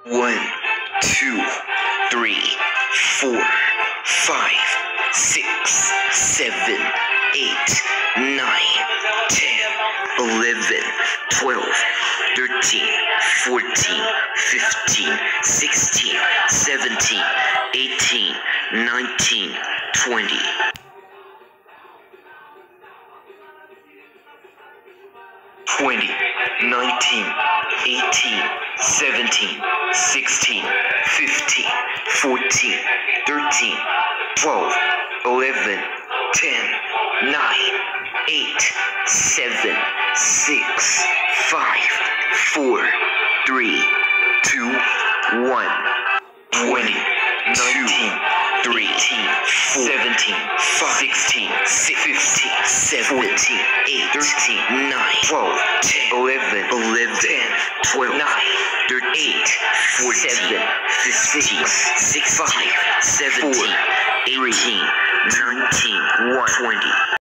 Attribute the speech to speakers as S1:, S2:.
S1: 1, 2, 3, 4, 5, 6, 7, 8, 9, 10, 11, 12, 13, 14, 15, 16, 17, 18, 19, 20. 20, 19, 18, 17, 16, 15, 14, 13, 12, 11, 10, 9, 8, 7, 6, 5, 4, 3, 2, 1. 20, 19, 13, 17, 16, 15, 17, 8, 13, 9, 12, 10, 11, 10, 12, 9, 13, 14, 15, 16, 17, 18, 19, 20.